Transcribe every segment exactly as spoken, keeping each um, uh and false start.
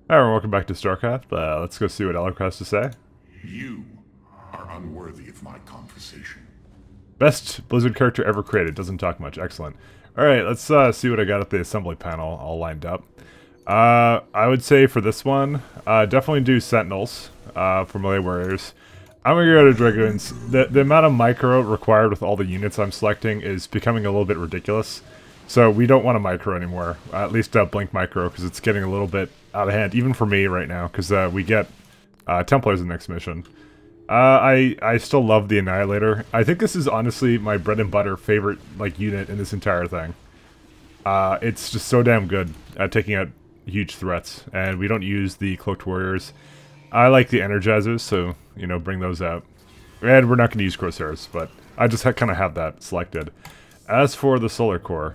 Alright, welcome back to Starcraft. Uh, let's go see what Alec has to say. You are unworthy of my conversation. Best Blizzard character ever created. Doesn't talk much. Excellent. Alright, let's uh, see what I got at the assembly panel all lined up. Uh, I would say for this one, uh, definitely do Sentinels uh, for melee warriors. I'm going to go to Dragoons. The, the amount of micro required with all the units I'm selecting is becoming a little bit ridiculous. So we don't want a micro anymore, uh, at least a blink micro, because it's getting a little bit out of hand, even for me right now, because uh, we get uh, Templars in the next mission. Uh, I I still love the Annihilator. I think this is honestly my bread and butter favorite like unit in this entire thing. Uh, it's just so damn good at taking out huge threats, and we don't use the Cloaked Warriors. I like the Energizers, so you know, bring those out. And we're not going to use Crosshairs, but I just kind of have that selected. As for the Solar Core.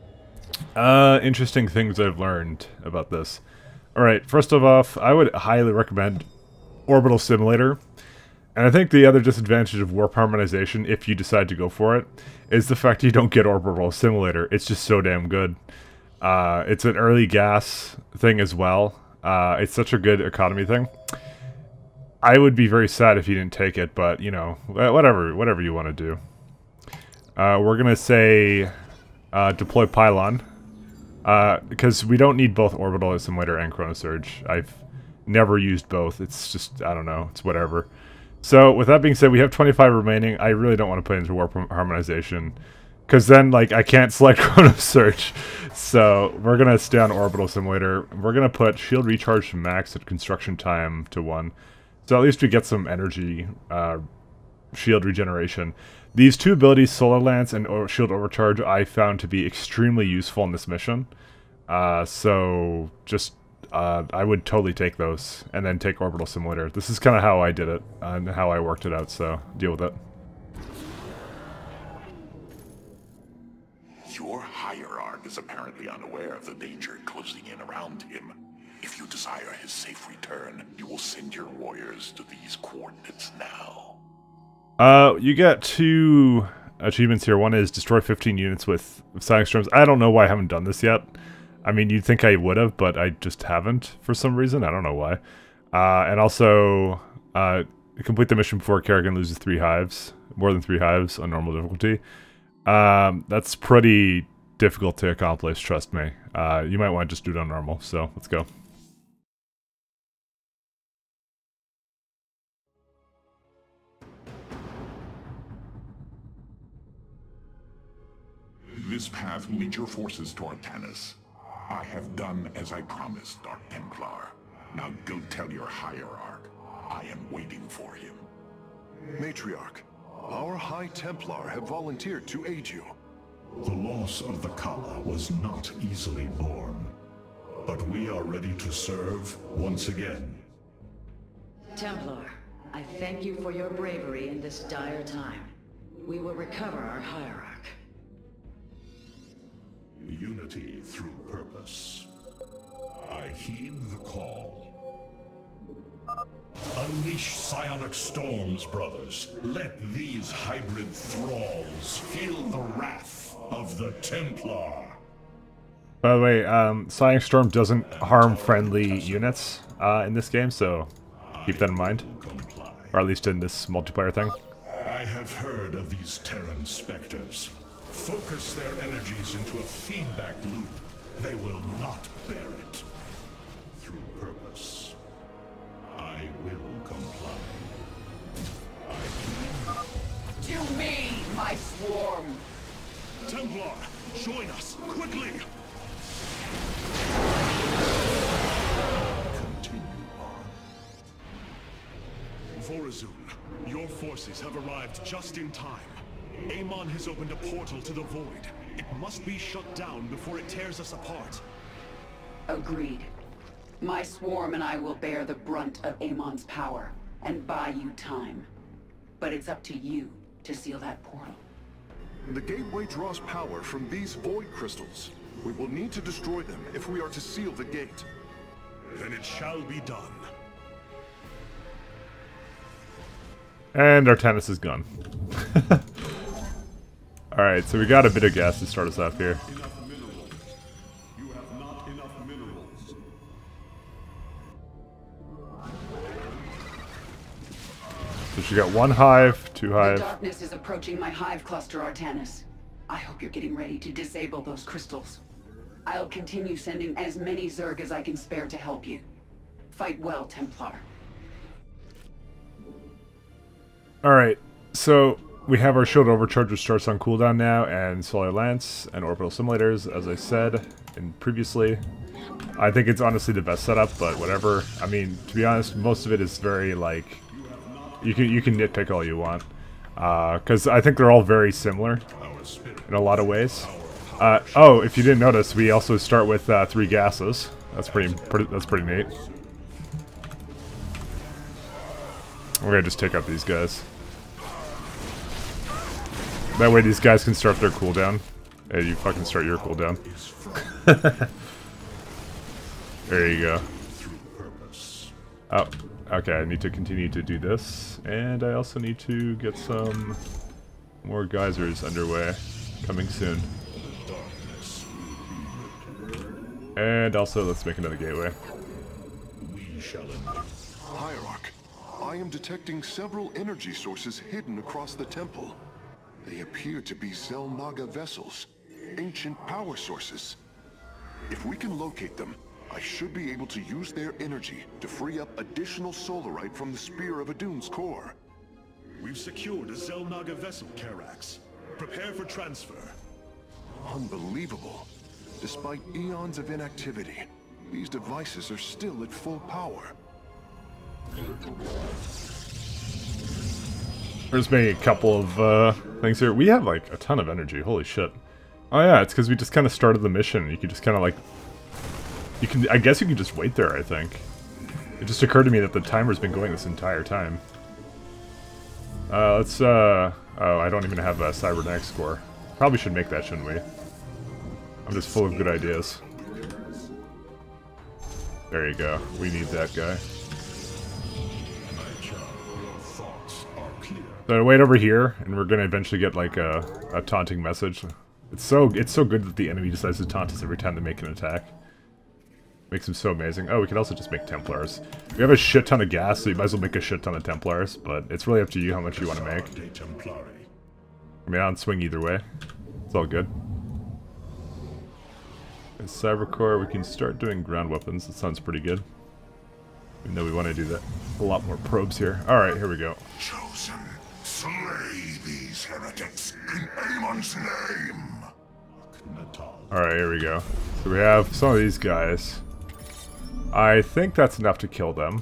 Uh, interesting things I've learned about this. Alright, first of all, I would highly recommend Orbital Simulator. And I think the other disadvantage of Warp Harmonization, if you decide to go for it, is the fact you don't get Orbital Simulator. It's just so damn good. Uh, it's an early gas thing as well. Uh, it's such a good economy thing. I would be very sad if you didn't take it, but, you know, whatever, whatever you want to do. Uh, we're gonna say... Uh, deploy Pylon, uh, because we don't need both Orbital Assimilator and Chronosurge. I've never used both. It's just, I don't know, it's whatever. So, with that being said, we have twenty-five remaining. I really don't want to put into Warp Harmonization, because then, like, I can't select Chronosurge. So, we're going to stay on Orbital Simulator. We're going to put Shield Recharge Max at Construction Time to one. So, at least we get some energy, uh, shield regeneration. These two abilities, Solar Lance and Shield Overcharge, I found to be extremely useful in this mission. Uh, so, just, uh, I would totally take those, and then take Orbital Simulator. This is kind of how I did it, and how I worked it out, so deal with it. Your hierarch is apparently unaware of the danger closing in around him. If you desire his safe return, you will send your warriors to these coordinates now. Uh, you get two achievements here. One is destroy fifteen units with Psionic Storms. I don't know why I haven't done this yet. I mean, you'd think I would have, but I just haven't for some reason. I don't know why. Uh, and also, uh, complete the mission before Kerrigan loses three hives. More than three hives on normal difficulty. Um, that's pretty difficult to accomplish, trust me. Uh, you might want to just do it on normal, so let's go. This path will lead your forces toward Tanis. I have done as I promised, Dark Templar. Now go tell your hierarch. I am waiting for him. Matriarch, our High Templar have volunteered to aid you. The loss of the Kala was not easily borne, but we are ready to serve once again. Templar, I thank you for your bravery in this dire time. We will recover our hierarch. Unity through purpose. I heed the call. Unleash psionic storms, brothers. Let these hybrid thralls feel the wrath of the Templar. By the way, um, Psionic Storm doesn't harm friendly units uh, in this game, so keep that in mind. Or at least in this multiplayer thing. I have heard of these Terran specters. Focus their energies into a feedback loop. They will not bear it. Through purpose, I will comply. I To me, my swarm! Templar, join us, quickly! Continue on. Vorazun, your forces have arrived just in time. Amon has opened a portal to the Void. It must be shut down before it tears us apart. Agreed. My swarm and I will bear the brunt of Amon's power, and buy you time. But it's up to you to seal that portal. The gateway draws power from these Void crystals. We will need to destroy them if we are to seal the gate. Then it shall be done. And our Tanis is gone. Alright, so we got a bit of gas to start us off here. Enough minerals. You have not enough minerals. So she got one hive, two The hive. darkness is approaching my hive cluster, Artanis. I hope you're getting ready to disable those crystals. I'll continue sending as many Zerg as I can spare to help you. Fight well, Templar. Alright, so we have our shield overcharge, which starts on cooldown now, and solar lance and orbital simulators, as I said in previously. I think it's honestly the best setup, but whatever. I mean, to be honest, most of it is very like you can you can nitpick all you want, because uh, I think they're all very similar in a lot of ways. Uh, oh, if you didn't notice, we also start with uh, three gases. That's pretty, pretty. That's pretty neat. We're gonna just take out these guys. That way, these guys can start their cooldown. Hey, you fucking start your cooldown. There you go. Oh, okay. I need to continue to do this, and I also need to get some more geysers underway, coming soon. And also, let's make another gateway. Hierarch, I am detecting several energy sources hidden across the temple. They appear to be Xel'Naga vessels, ancient power sources. If we can locate them, I should be able to use their energy to free up additional solarite from the Spear of Adun's core. We've secured a Xel'Naga vessel, Karax. Prepare for transfer. Unbelievable. Despite eons of inactivity, these devices are still at full power. We're just making a couple of uh, things here. We have like a ton of energy. Holy shit! Oh yeah, it's because we just kind of started the mission. You could just kind of like, you can. I guess you can just wait there. I think it just occurred to me that the timer's been going this entire time. Uh, let's. Uh, oh, I don't even have a cybernetics score. Probably should make that, shouldn't we? I'm just full of good ideas. There you go. We need that guy. So wait over here, and we're gonna eventually get like a, a taunting message. It's so it's so good that the enemy decides to taunt us every time they make an attack. Makes them so amazing. Oh, we can also just make Templars. We have a shit ton of gas, so you might as well make a shit ton of Templars. But it's really up to you how much you want to make. I mean, I don't swing either way. It's all good. In Cybercore, we can start doing ground weapons. That sounds pretty good. Even though we want to do that. A lot more probes here. Alright, here we go. Chosen, slay these heretics in Amon's name! Alright, here we go. So we have some of these guys. I think that's enough to kill them.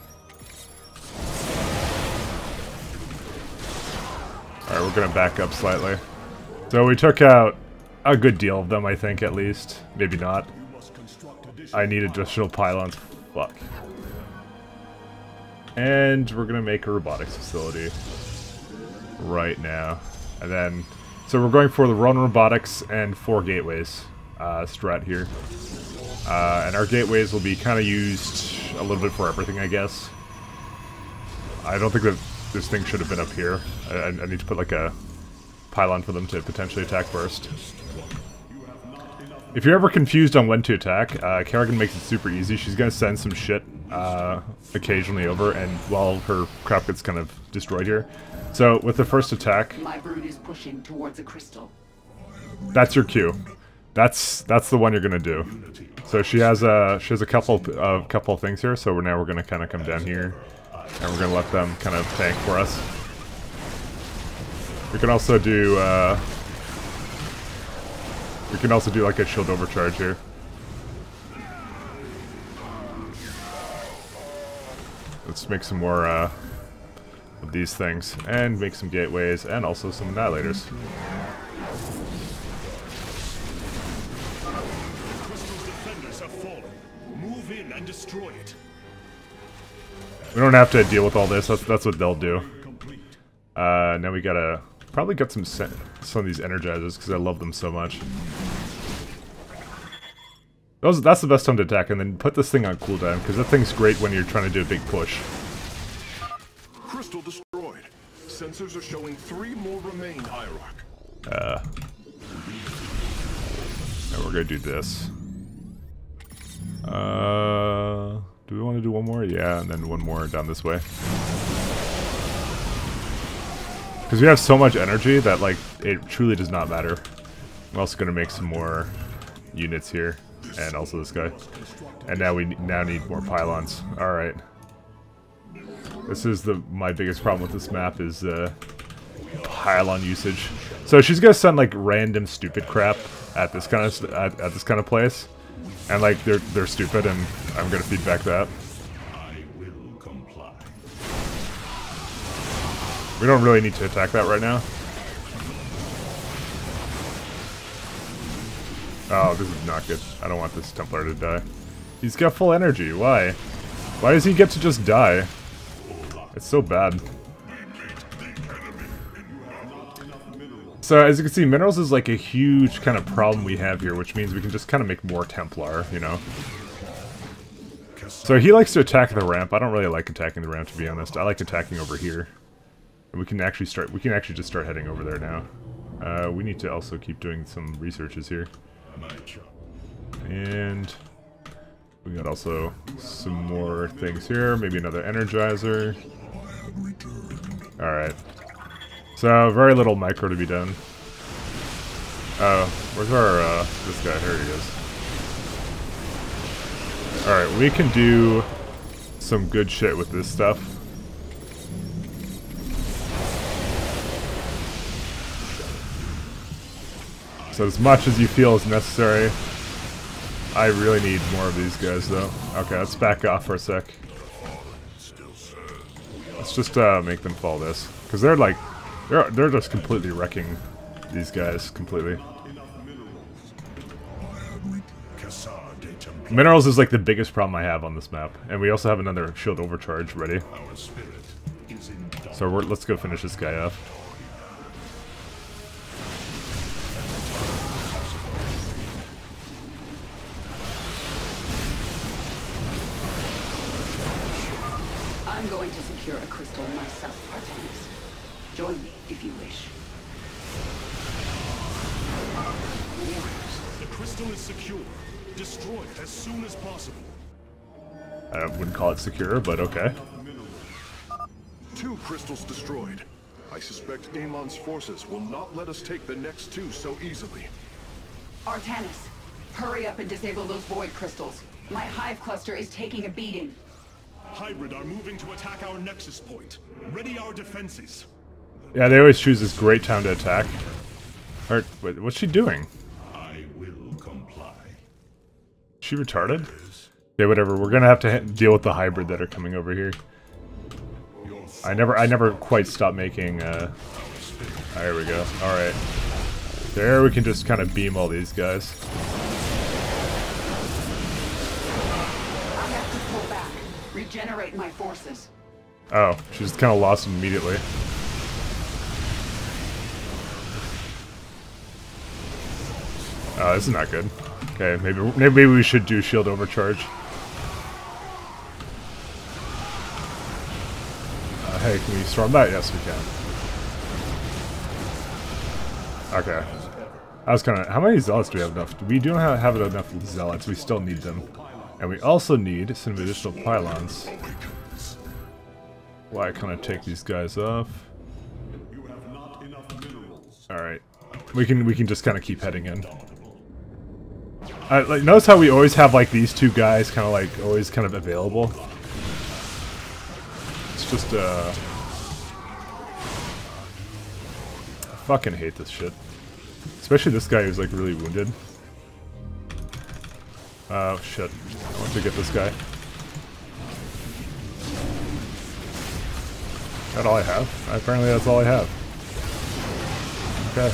Alright, we're gonna back up slightly. So we took out a good deal of them, I think, at least. Maybe not. I need additional pylons. Fuck. And we're gonna make a robotics facility right now. And then, so we're going for the Ronin robotics and four gateways uh, strat here. Uh, and our gateways will be kind of used a little bit for everything, I guess. I don't think that this thing should have been up here. I, I need to put like a pylon for them to potentially attack first. If you're ever confused on when to attack, uh, Kerrigan makes it super easy. She's gonna send some shit uh, occasionally over, and while her crap gets kind of destroyed here. So with the first attack, My brood is pushing towards a crystal. that's your cue. That's that's the one you're gonna do. So she has a she has a couple a uh, couple of things here. So we're now we're gonna kind of come down here, and we're gonna let them kind of tank for us. We can also do. Uh, We can also do like a shield overcharge here. Let's make some more uh, of these things, and make some gateways, and also some annihilators. Crystal's defenders have fallen. Move in and destroy it. We don't have to deal with all this. That's that's what they'll do. Uh, now we gotta probably get some some of these energizers because I love them so much. Those, that's the best time to attack, and then put this thing on cooldown, because that thing's great when you're trying to do a big push. Crystal destroyed. Sensors are showing three more remain, Hierarch. Uh, and we're gonna do this. Uh, do we want to do one more? Yeah, and then one more down this way. Because we have so much energy that, like, it truly does not matter. I'm also going to make some more units here. And also this guy. And now we now need more pylons. Alright. This is the my biggest problem with this map is uh, pylon usage. So she's gonna send like random stupid crap at this kind of at, at this kind of place, and like they're they're stupid, and I'm gonna feedback that. I will comply. We don't really need to attack that right now. Oh, this is not good. I don't want this Templar to die. He's got full energy. Why? Why does he get to just die? It's so bad. So as you can see, minerals is like a huge kind of problem we have here, which means we can just kind of make more Templar, you know? So he likes to attack the ramp. I don't really like attacking the ramp, to be honest. I like attacking over here. And we can actually start, we can actually just start heading over there now. Uh, we need to also keep doing some researches here. And we got also some more things here. Maybe another Energizer. Alright. So, very little micro to be done. Oh, where's our, uh, this guy? Here he is. Alright, we can do some good shit with this stuff. So as much as you feel is necessary, I really need more of these guys, though. Okay, let's back off for a sec. Let's just uh, make them fall this, because they're like, they're they're just completely wrecking these guys completely. Minerals is like the biggest problem I have on this map, and we also have another shield overcharge ready. So we're, let's go finish this guy off. I'm going to secure a crystal myself, Artemis. Join me if you wish. Warriors, the crystal is secure. Destroy it as soon as possible. I wouldn't call it secure, but okay. Two crystals destroyed. I suspect Amon's forces will not let us take the next two so easily. Artemis, hurry up and disable those void crystals. My hive cluster is taking a beating. Hybrid are moving to attack our nexus point. Ready our defenses. Yeah, they always choose this great time to attack. Or, wait, what's she doing? I will comply. She retarded? Okay, whatever. We're gonna have to ha deal with the hybrid that are coming over here. I never, I never quite stopped making. Uh... Oh, there we go. All right, there we can just kind of beam all these guys. I have to pull back, regenerate my forces. Oh, she just kind of lost them immediately. Oh, this is not good. Okay, maybe maybe we should do shield overcharge. Uh, hey, can we storm that? Yes, we can. Okay. I was kind of. How many zealots do we have enough? We don't have, have enough zealots. We still need them, and we also need some additional pylons. Why kind of take these guys off? All right, we can we can just kind of keep heading in. Uh, like, notice how we always have like these two guys kind of like always kind of available. It's just uh, I fucking hate this shit. Especially this guy who's like really wounded. Oh shit! I want to get this guy. Is that all I have? Apparently that's all I have. Okay.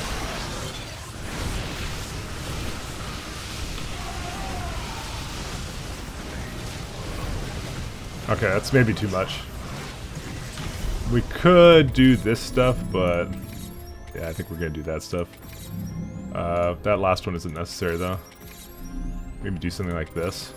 Okay, that's maybe too much. We could do this stuff, but yeah, I think we're gonna do that stuff. Uh, that last one isn't necessary though. Maybe do something like this.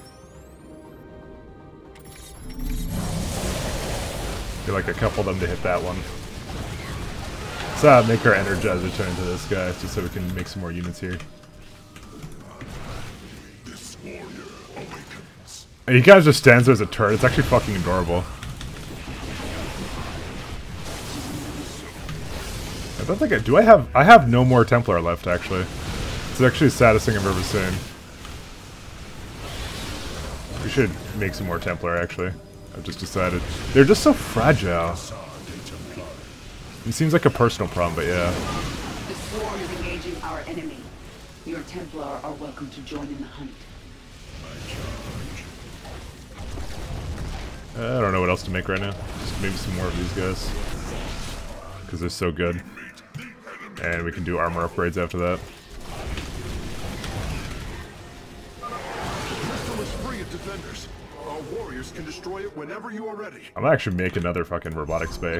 Get like a couple of them to hit that one. Let's uh, make our Energizer turn into this guy, just so we can make some more units here. He kind of just stands there as a turret. It's actually fucking adorable. don't think I... Do I have... I have no more Templar left, actually. It's actually the saddest thing I've ever seen. We should make some more Templar, actually. I've just decided. They're just so fragile. It seems like a personal problem, but yeah. The swarm is engaging our enemy. Your Templar are welcome to join in the hunt. Uh, I don't know what else to make right now. Just maybe some more of these guys. Because they're so good. And we can do armor upgrades after that. Crystal is free of defenders. Our warriors can destroy it whenever you are ready. I'm gonna actually make another fucking robotics bay.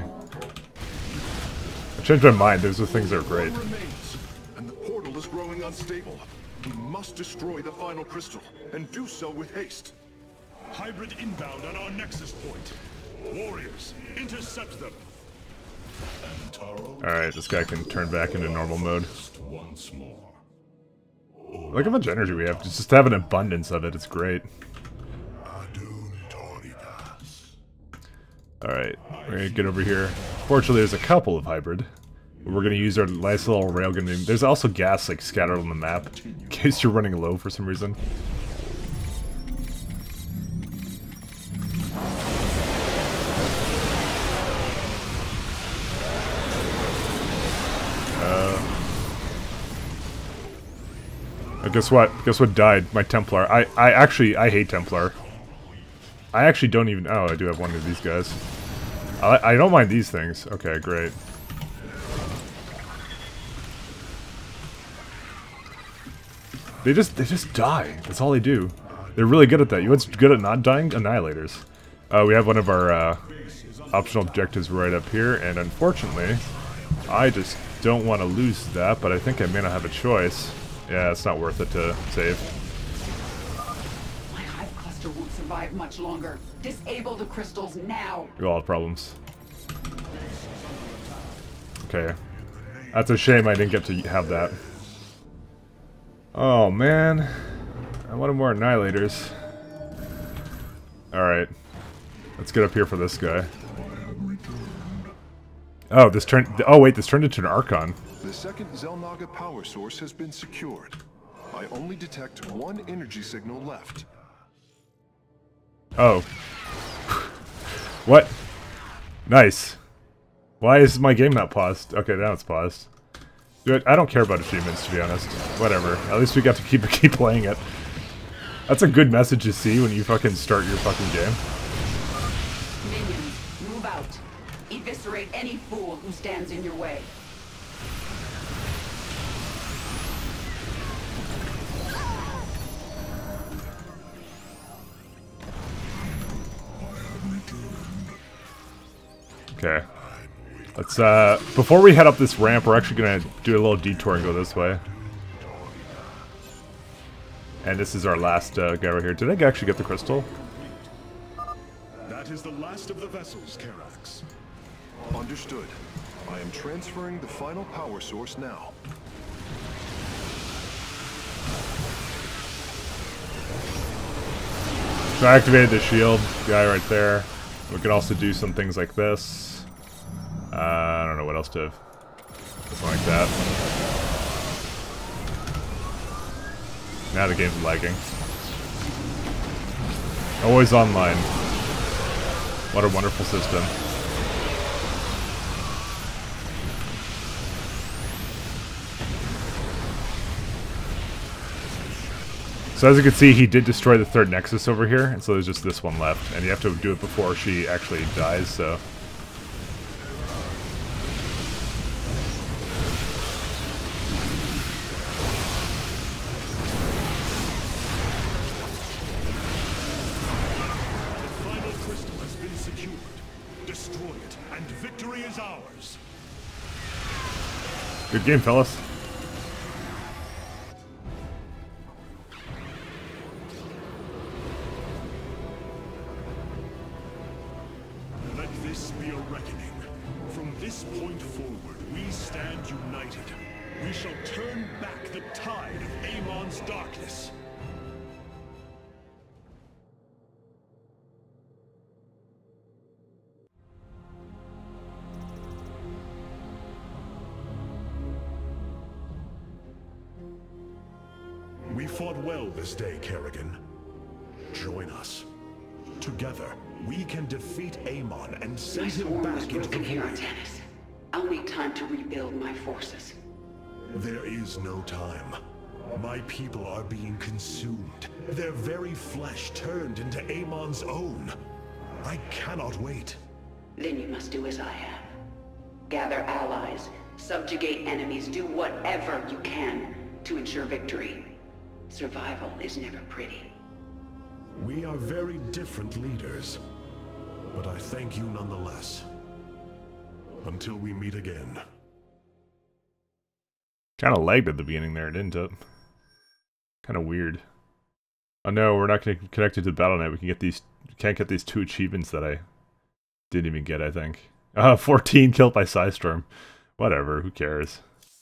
I changed my mind. Those are things that are great. One remains, and the portal is growing unstable. We must destroy the final crystal, and do so with haste. Hybrid inbound on our nexus point. Warriors, intercept them. Alright, this guy can turn back into normal mode. Once more. Look how much energy we have. Just to have an abundance of it, it's great. Alright, we're gonna get over here. Fortunately, there's a couple of hybrid. We're gonna use our nice little railgun. There's also gas like scattered on the map, in case you're running low for some reason. Uh, guess what? Guess what died? My Templar. I, I actually, I hate Templar. I actually don't even... Oh, I do have one of these guys. I, I don't mind these things. Okay, great. They just, they just die. That's all they do. They're really good at that. You know what's good at not dying? Annihilators. Uh, we have one of our uh, optional objectives right up here, and unfortunately, I just don't want to lose that, but I think I may not have a choice. Yeah, it's not worth it to save. My hive cluster won't survive much longer. Disable the crystals now. We all have problems. Okay. That's a shame I didn't get to have that. Oh, man. I wanted more annihilators. Alright. Let's get up here for this guy. Oh, this turned... Oh, wait, this turned into an Archon. The second Xel'Naga power source has been secured. I only detect one energy signal left. Oh. What? Nice. Why is my game not paused? Okay, now it's paused. Dude, I don't care about achievements, to be honest. Whatever. At least we got to keep keep playing it. That's a good message to see when you fucking start your fucking game. Minions, move out. Eviscerate any fool who stands in your way. Okay. Let's, uh, before we head up this ramp, we're actually gonna do a little detour and go this way. And this is our last uh, guy right here. Did I actually get the crystal? That is the last of the vessels, Karax. Understood. I am transferring the final power source now. So I activated the shield guy right there. We could also do some things like this. Uh, I don't know what else to... Something like that. Now the game's lagging. Always online. What a wonderful system. So as you can see, he did destroy the third Nexus over here, and so there's just this one left. And you have to do it before she actually dies, so... Good game, fellas. Let this be a reckoning. From this point forward, we stand united. We shall turn back the tide of Amon's darkness. well this day, Kerrigan. Join us. Together, we can defeat Amon and send My him swarm was back into the broken here, void. Artanis. I'll need time to rebuild my forces. There is no time. My people are being consumed. Their very flesh turned into Amon's own. I cannot wait. Then you must do as I have. Gather allies, subjugate enemies, do whatever you can to ensure victory. Survival is never pretty. We are very different leaders, but I thank you nonetheless. Until we meet again. Kind of lagged at the beginning there, didn't it? Kind of weird. Oh no, we're not connect connected to the battle net. We can get these. Can't get these two achievements that I didn't even get. I think. Uh, fourteen killed by Psystorm. Whatever. Who cares?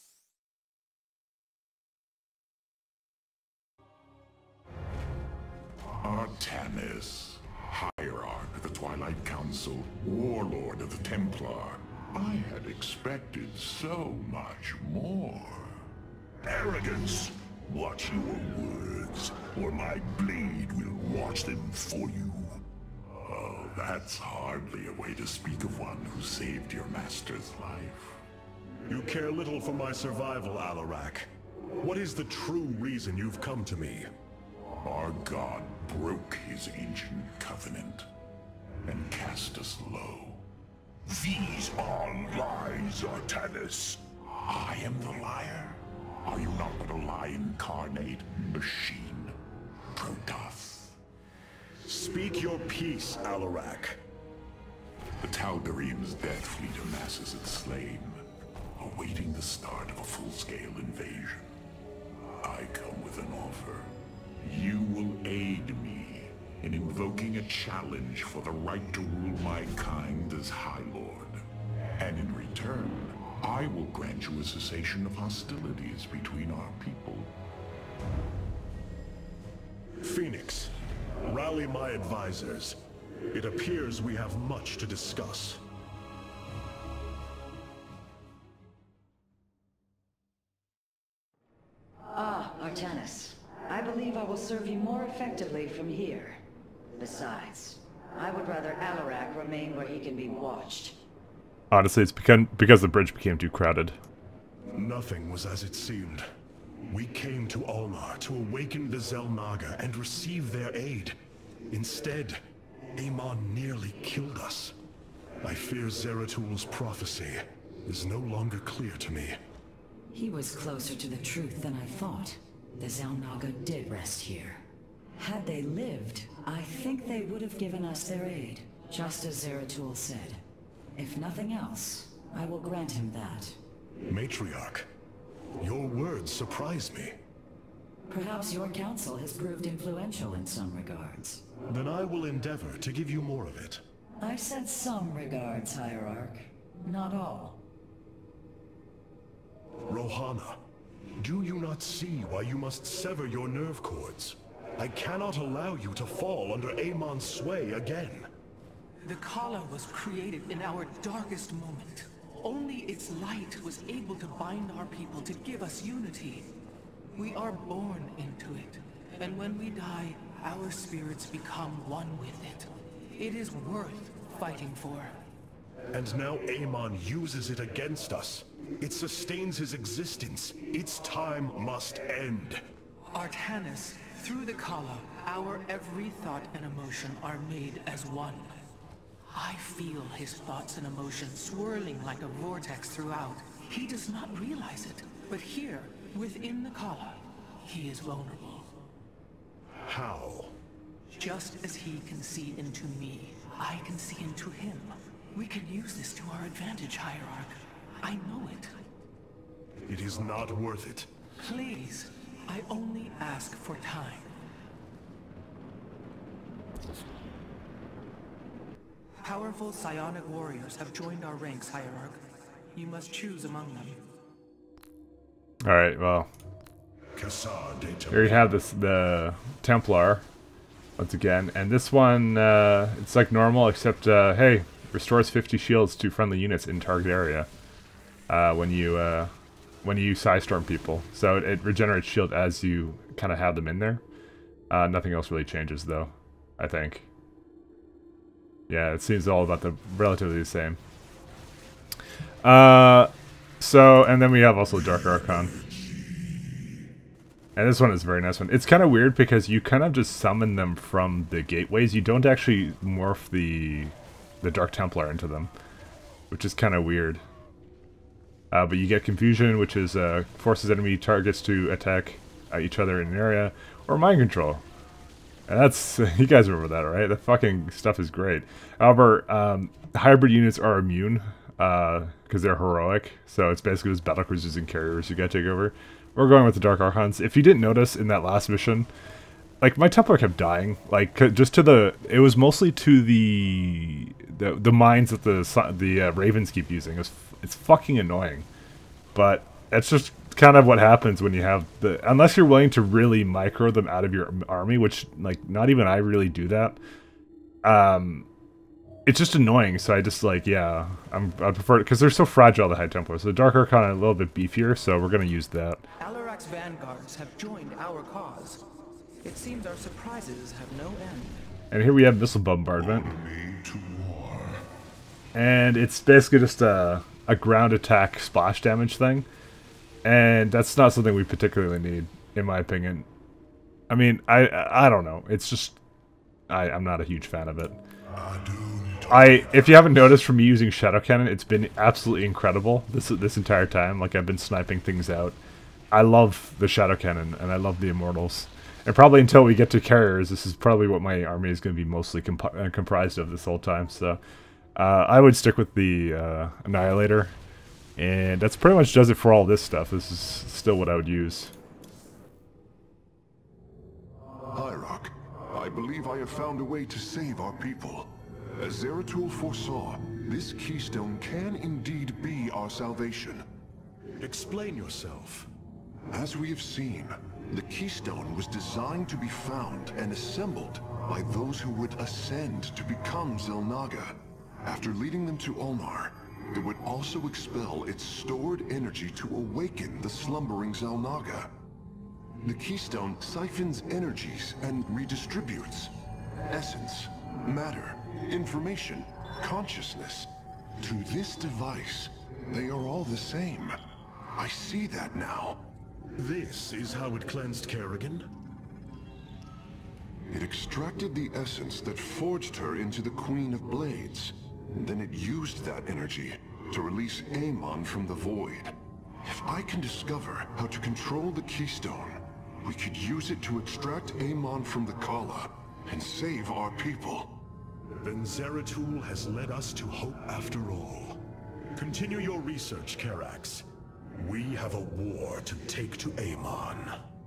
Artanis, Hierarch of the Twilight Council, Warlord of the Templar. I had expected so much more. Arrogance! Watch your words, or my blade will watch them for you. Oh, that's hardly a way to speak of one who saved your master's life. You care little for my survival, Alarak. What is the true reason you've come to me? Our god broke his ancient covenant and cast us low. These are lies, Artanis. I am the liar. Are you not but a lie incarnate, machine? Protoss. Speak your peace, Alarak. The Tal'Darim's death fleet amasses its slain, awaiting the start of a full-scale invasion. I come with an offer. You will aid me in invoking a challenge for the right to rule my kind as High Lord. And in return, I will grant you a cessation of hostilities between our people. Phoenix, rally my advisors. It appears we have much to discuss. Ah, Artanis. I believe I will serve you more effectively from here. Besides, I would rather Alarak remain where he can be watched. Honestly, it's because because the bridge became too crowded. Nothing was as it seemed. We came to Ulnar to awaken the Xel'Naga and receive their aid. Instead, Amon nearly killed us. I fear Zeratul prophecy is no longer clear to me. He was closer to the truth than I thought. The Xel'Naga did rest here. Had they lived, I think they would have given us their aid, just as Zeratul said. If nothing else, I will grant him that. Matriarch, your words surprise me. Perhaps your counsel has proved influential in some regards. Then I will endeavor to give you more of it. I said some regards, Hierarch. Not all. Rohana, do you not see why you must sever your nerve cords? I cannot allow you to fall under Amon's sway again. The Kala was created in our darkest moment. Only its light was able to bind our people to give us unity. We are born into it, and when we die, our spirits become one with it. It is worth fighting for. And now Amon uses it against us. It sustains his existence. Its time must end. Artanis, through the Kala, our every thought and emotion are made as one. I feel his thoughts and emotions swirling like a vortex throughout. He does not realize it, but here, within the Kala, he is vulnerable. How? Just as he can see into me, I can see into him. We can use this to our advantage, Hierarch. I know it. It is not worth it. Please, I only ask for time. Powerful psionic warriors have joined our ranks, Hierarch. You must choose among them. Alright, well. Here you have this the Templar once again, and this one uh, it's like normal except uh, hey, restores fifty shields to friendly units in target area uh, when you uh, when you Psystorm people. So it, it regenerates shield as you kind of have them in there. Uh, nothing else really changes, though, I think. Yeah, it seems all about the relatively the same. Uh, so, and then we have also Dark Archon. And this one is a very nice one. It's kind of weird because you kind of just summon them from the gateways. You don't actually morph the the Dark Templar into them, which is kind of weird. Uh, but you get Confusion, which is uh, forces enemy targets to attack uh, each other in an area, or Mind Control. And that's, you guys remember that, right? The fucking stuff is great. However, um, hybrid units are immune, because uh, they're heroic, so it's basically just battlecruisers and carriers you gotta take over. We're going with the Dark Archons. If you didn't notice in that last mission, like, my Templar kept dying, like, just to the, it was mostly to the, the, the mines that the, the uh, Ravens keep using. It's, it's fucking annoying. But, it's just kind of what happens when you have the, unless you're willing to really micro them out of your army, which, like, not even I really do that. Um, it's just annoying, so I just, like, yeah, I'm, I prefer it, because they're so fragile, the High Templar. So the Dark Archon are a little bit beefier, so we're going to use that. Alarak's vanguards have joined our cause. It seems our surprises have no end. And here we have Missile Bombardment. And it's basically just a, a ground attack splash damage thing. And that's not something we particularly need, in my opinion. I mean, I I don't know. It's just, I, I'm not a huge fan of it. I, if you haven't noticed from me using Shadow Cannon, it's been absolutely incredible this this entire time. Like, I've been sniping things out. I love the Shadow Cannon, and I love the Immortals. And probably until we get to carriers, this is probably what my army is going to be mostly comp uh, comprised of this whole time. So, uh, I would stick with the uh, Annihilator. And that's pretty much does it for all this stuff. This is still what I would use. Hierarch, I believe I have found a way to save our people. As Zeratul foresaw, this keystone can indeed be our salvation. Explain yourself. As we have seen, the keystone was designed to be found and assembled by those who would ascend to become Xel'Naga. After leading them to Ulnar, it would also expel its stored energy to awaken the slumbering Xel'Naga. The keystone siphons energies and redistributes essence, matter, information, consciousness. To this device, they are all the same. I see that now. This is how it cleansed Kerrigan? It extracted the essence that forged her into the Queen of Blades. And then it used that energy to release Amon from the void. If I can discover how to control the keystone, we could use it to extract Amon from the Kala and save our people. Then Zeratul has led us to hope after all. Continue your research, Karax. We have a war to take to Amon.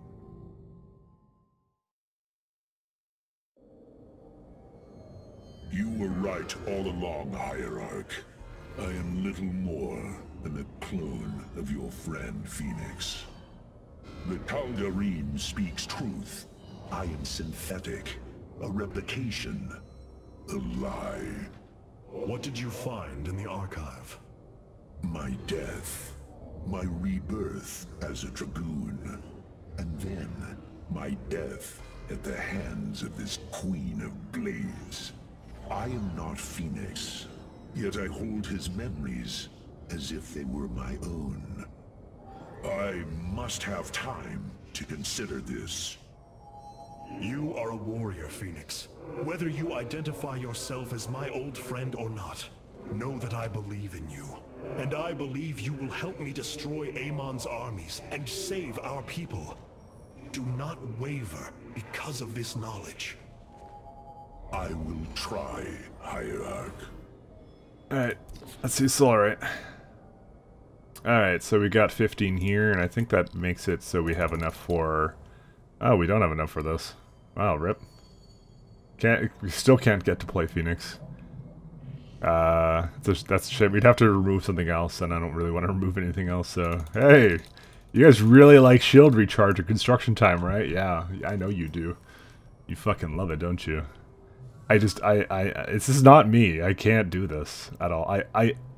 You were right all along, Hierarch. I am little more than a clone of your friend Phoenix. The Tal'Darim speaks truth. I am synthetic, a replication, a lie. What did you find in the archive? My death, my rebirth as a Dragoon, and then my death at the hands of this Queen of Blades. I am not Phoenix, yet I hold his memories as if they were my own. I must have time to consider this. You are a warrior, Phoenix. Whether you identify yourself as my old friend or not, know that I believe in you. And I believe you will help me destroy Amon's armies and save our people. Do not waver because of this knowledge. I will try, Hierarch. Alright, let's see Solarite. Alright, so we got fifteen here, and I think that makes it so we have enough for... Oh, we don't have enough for this. Wow, rip. Can't, we still can't get to play Phoenix. Uh, that's, that's a shame. We'd have to remove something else, and I don't really want to remove anything else, so... Hey! You guys really like shield recharge or construction time, right? Yeah, I know you do. You fucking love it, don't you? I just, I, I, this is not me. I can't do this at all. I, I,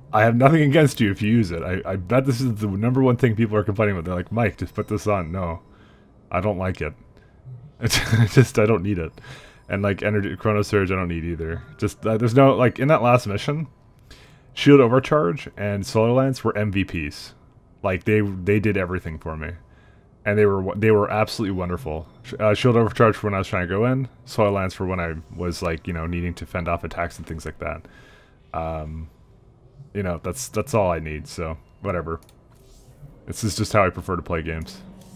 I have nothing against you if you use it. I, I bet this is the number one thing people are complaining about. They're like, Mike, just put this on. No, I don't like it. It's just, I don't need it. And like energy, Chrono Surge, I don't need either. Just, uh, there's no, like in that last mission, Shield Overcharge and Solar Lance were M V Ps. Like they, they did everything for me. And they were, they were absolutely wonderful. Uh, Shield Overcharge for when I was trying to go in. Solar Lance for when I was like, you know, needing to fend off attacks and things like that. Um... You know, that's that's all I need, so whatever. This is just how I prefer to play games.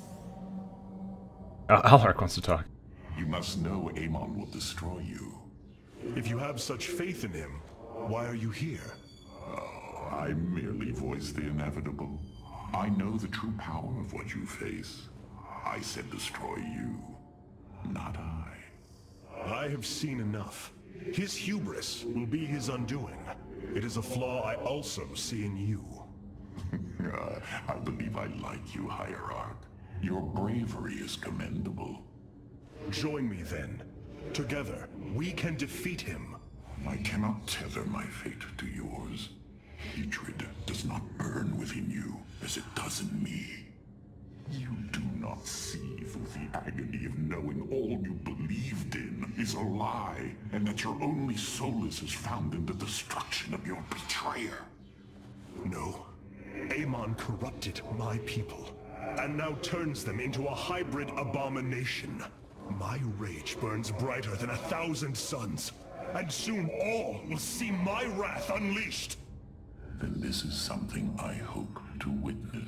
Al Alaric wants to talk. You must know Amon will destroy you. If you have such faith in him, why are you here? Oh, I merely voice the inevitable. I know the true power of what you face. I said destroy you, not I. I have seen enough. His hubris will be his undoing. It is a flaw I also see in you. uh, I believe I like you, Hierarch. Your bravery is commendable. Join me then. Together, we can defeat him. I cannot tether my fate to yours. Hatred does not burn within you as it does in me. You do not see through the agony of knowing all you believed in is a lie, and that your only solace is found in the destruction of your betrayer. No. Amon corrupted my people, and now turns them into a hybrid abomination. My rage burns brighter than a thousand suns, and soon all will see my wrath unleashed. Then this is something I hope to witness.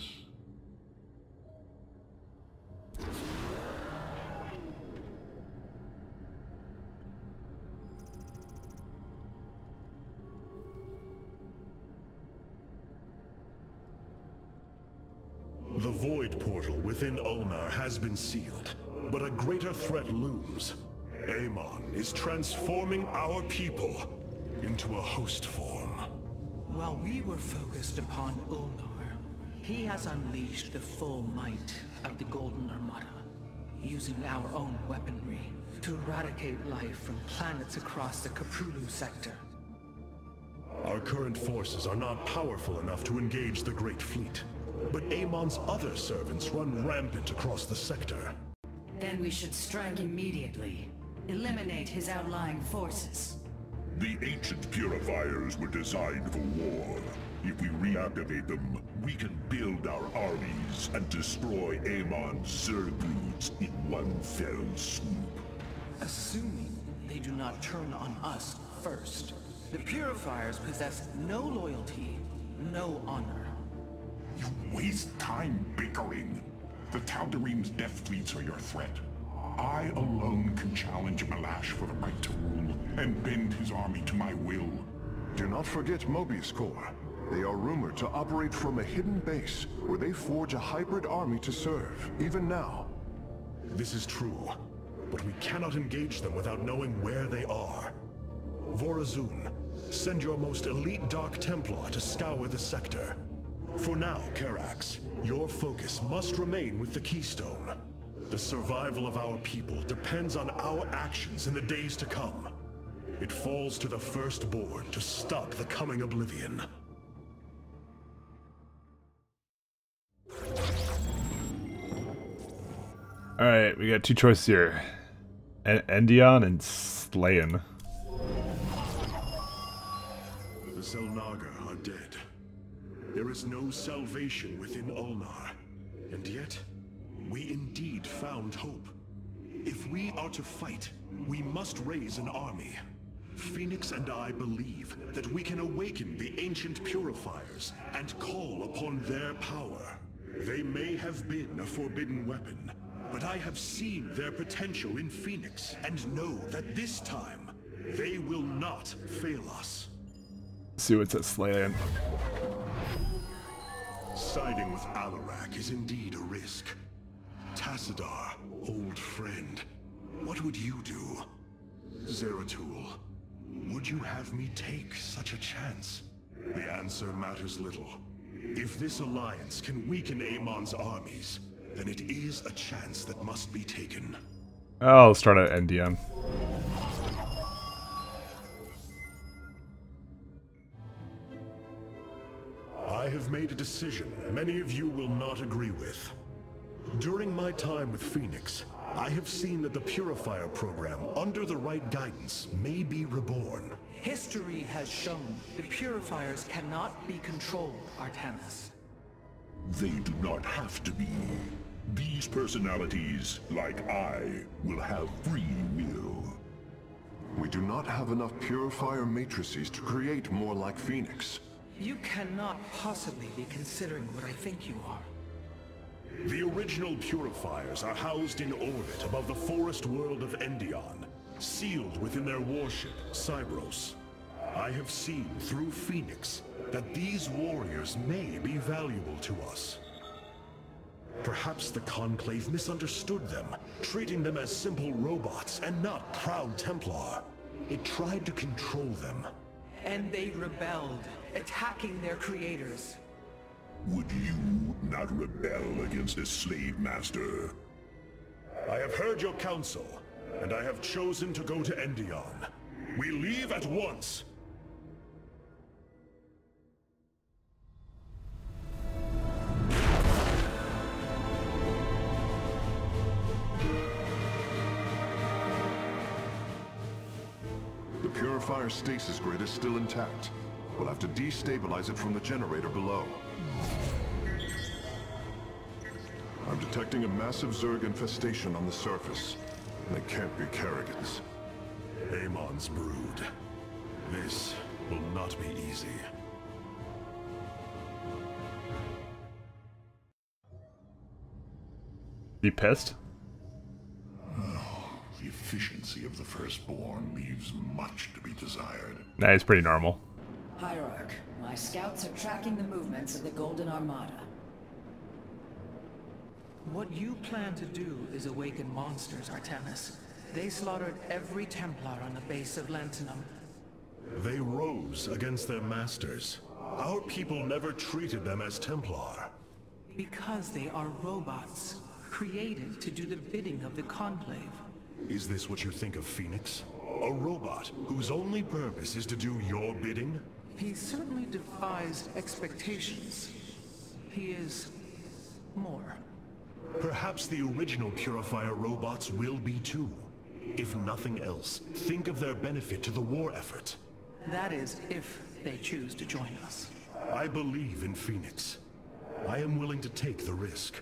The Void Portal within Ulnar has been sealed, but a greater threat looms. Amon is transforming our people into a host form. While we were focused upon Ulnar, he has unleashed the full might of the Golden Armada, using our own weaponry to eradicate life from planets across the Caprulu sector. Our current forces are not powerful enough to engage the Great Fleet, but Amon's other servants run rampant across the sector. Then we should strike immediately. Eliminate his outlying forces. The ancient purifiers were designed for war. If we reactivate them, we can build our armies and destroy Amon's Zergloods in one fell swoop. Assuming they do not turn on us first. The Purifiers possess no loyalty, no honor. You waste time bickering. The Tal'Darim's death fleets are your threat. I alone can challenge Malash for the right to rule, and bend his army to my will. Do not forget Mobius Corps. They are rumored to operate from a hidden base, where they forge a hybrid army to serve, even now. This is true, but we cannot engage them without knowing where they are. Vorazun, send your most elite Dark Templar to scour the sector. For now, Karax, your focus must remain with the Keystone. The survival of our people depends on our actions in the days to come. It falls to the Firstborn to stop the coming Oblivion. Alright, we got two choices here. En Endion and Slayin. The Xel'Naga are dead. There is no salvation within Ulnar. And yet, we indeed found hope. If we are to fight, we must raise an army. Phoenix and I believe that we can awaken the ancient purifiers and call upon their power. They may have been a forbidden weapon, but I have seen their potential in Phoenix and know that this time, they will not fail us. See what's at Slayin. Siding with Alarac is indeed a risk. Tassadar, old friend, what would you do? Zeratul, would you have me take such a chance? The answer matters little. If this alliance can weaken Amon's armies, then it is a chance that must be taken. I'll start at Endion. have made a decision many of you will not agree with. During my time with Phoenix, I have seen that the Purifier program, under the right guidance, may be reborn. History has shown the Purifiers cannot be controlled, Artanis. They do not have to be. These personalities, like I, will have free will. We do not have enough Purifier matrices to create more like Phoenix. You cannot possibly be considering what I think you are. The original Purifiers are housed in orbit above the forest world of Endion, sealed within their warship, Cybros. I have seen through Phoenix that these warriors may be valuable to us. Perhaps the Conclave misunderstood them, treating them as simple robots and not proud Templar. It tried to control them. And they rebelled, attacking their creators. Would you not rebel against a slave master? I have heard your counsel, and I have chosen to go to Endion. We leave at once! The Purifier stasis grid is still intact. We'll have to destabilize it from the generator below. I'm detecting a massive Zerg infestation on the surface. They can't be Kerrigans. Amon's brood. This will not be easy. You pissed? The efficiency of the Firstborn leaves much to be desired. Nah, it's pretty normal. Hierarch, my scouts are tracking the movements of the Golden Armada. What you plan to do is awaken monsters, Artanis. They slaughtered every Templar on the base of Lantinum. They rose against their masters. Our people never treated them as Templar. Because they are robots, created to do the bidding of the Conclave. Is this what you think of Phoenix? A robot whose only purpose is to do your bidding? He certainly defies expectations. He is more. Perhaps the original Purifier robots will be too. If nothing else, think of their benefit to the war effort. That is, if they choose to join us. I believe in Phoenix. I am willing to take the risk.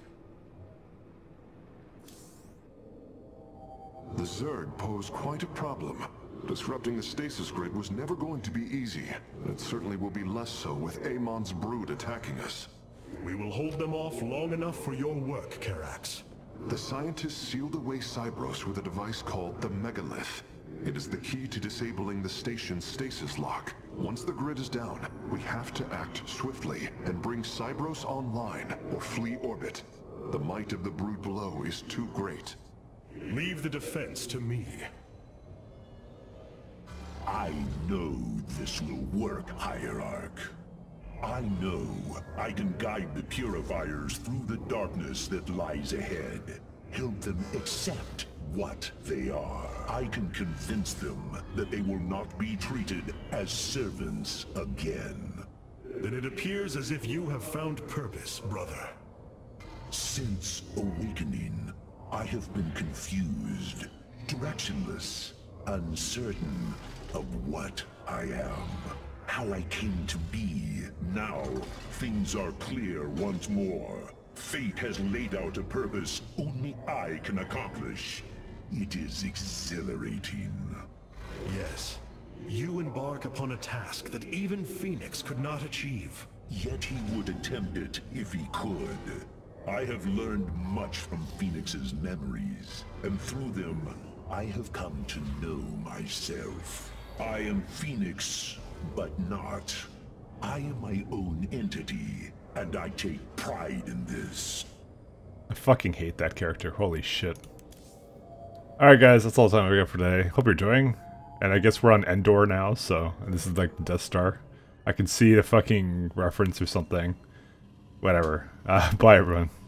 The Zerg pose quite a problem. Disrupting the stasis grid was never going to be easy, and it certainly will be less so with Amon's brood attacking us. We will hold them off long enough for your work, Karax. The scientists sealed away Cybros with a device called the Megalith. It is the key to disabling the station's stasis lock. Once the grid is down, we have to act swiftly and bring Cybros online or flee orbit. The might of the brood below is too great. Leave the defense to me. I know this will work, Hierarch. I know I can guide the Purifiers through the darkness that lies ahead. Help them accept what they are. I can convince them that they will not be treated as servants again. Then it appears as if you have found purpose, brother. Since awakening, I have been confused, directionless, uncertain of what I am, how I came to be. Now, things are clear once more. Fate has laid out a purpose only I can accomplish. It is exhilarating. Yes, you embark upon a task that even Phoenix could not achieve. Yet he would attempt it if he could. I have learned much from Phoenix's memories, and through them, I have come to know myself. I am Phoenix, but not. I am my own entity, and I take pride in this. I fucking hate that character. Holy shit. Alright guys, that's all the time we got for today. Hope you're enjoying. And I guess we're on Endor now, so and this is like the Death Star. I can see a fucking reference or something. Whatever. Uh, bye everyone.